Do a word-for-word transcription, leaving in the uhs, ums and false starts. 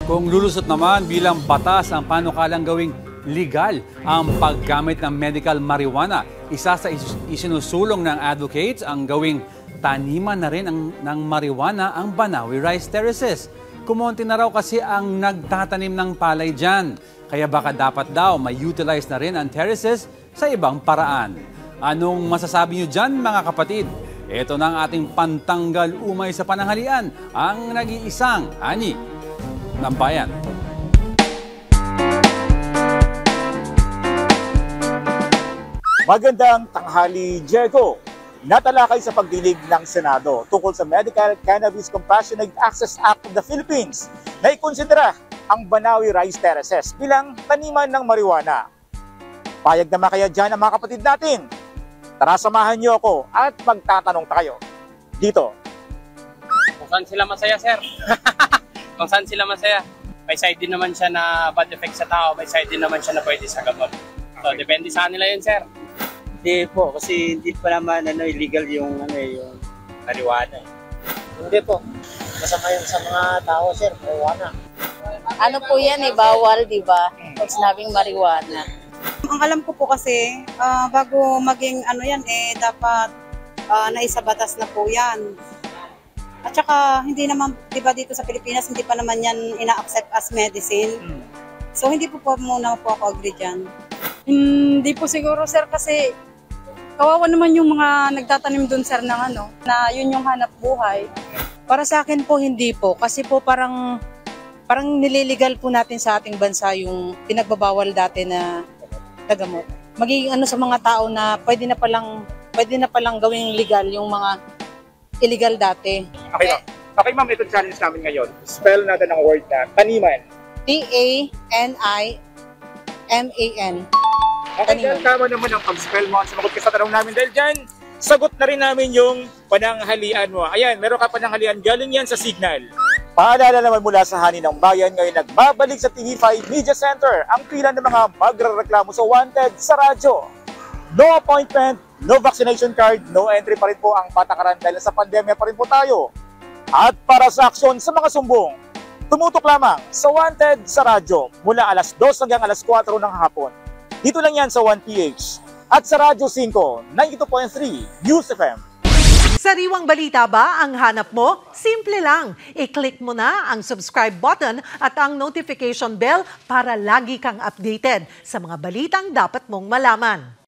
Kung lulusot naman bilang batas ang panukalang gawing legal ang paggamit ng medical marijuana, isa sa is- isinusulong ng advocates ang gawing taniman na rin ang, ng marijuana ang Banawi Rice Terraces. Kumonti na raw kasi ang nagtatanim ng palay dyan. Kaya baka dapat daw may-utilize na rin ang terraces sa ibang paraan. Anong masasabi nyo dyan mga kapatid? Ito na ang ating pantanggal umay sa pananghalian, ang nag-iisang ani ng bayan. Magandang tanghali, Diego. Natalakay sa pagdinig ng Senado tungkol sa Medical Cannabis Compassionate Access Act of the Philippines na ikonsidera ang Banawi Rice Terraces bilang taniman ng marijuana. Payag naman kaya dyan ang mga kapatid natin? Tara, samahan niyo ako at magtatanong tayo. Dito. Kung saan sila masaya, sir? Kung saan sila masaya? May side din naman siya na bad effect sa tao, may side din naman siya na pwede sa gamot. So, depende sa kanila yun, sir. Hindi po, kasi hindi pa naman ano, illegal yung, ano, yung marijuana. Hindi po. Masama yan sa mga tao, sir, marijuana. Ano po yan eh, bawal, di ba? Pag sinabing marijuana. Ang alam ko po kasi, ah, bago maging ano yan, eh, dapat ah, naisabatas na po yan. At saka, hindi naman, di ba dito sa Pilipinas, hindi pa naman yan ina-accept as medicine. So, hindi po po muna po ako agree dyan. Hindi po siguro, sir, kasi kawawa naman yung mga nagtatanim doon, sir, ng ano, na yun yung hanap buhay. Para sa akin po, hindi po. Kasi po parang, parang nililigal po natin sa ating bansa yung pinagbabawal dati na tagamot. Magiging ano sa mga tao na pwede na palang, pwede na palang gawing legal yung mga illegal dati. Okay, ma'am. Okay, ma'am, ito challenge namin ngayon. Spell natin ang word na taniman. T A N I M A N. Okay, dahil tama naman ang pag-spell mo. Sumagot ka sa tanong namin dahil dyan, sagot na rin namin yung pananghalian mo. Ayan, meron ka pananghalian. Galing yan sa Signal. Paalala naman mula sa Hani ng Bayan, ngayon nagbabalik sa T V five Media Center ang pila ng mga magrereklamo sa wanted sa radyo. No appointment, no vaccination card, no entry pa rin po ang patakaran dahil sa pandemya pa rin po tayo. At para sa aksyon sa mga sumbong, tumutok lamang sa Wanted sa radyo mula alas dos hanggang alas kwatro ng hapon. Dito lang yan sa one P H at sa Radyo five, ninety-two point three News F M. Sariwang balita ba ang hanap mo? Simple lang. I-click mo na ang subscribe button at ang notification bell para lagi kang updated sa mga balitang dapat mong malaman.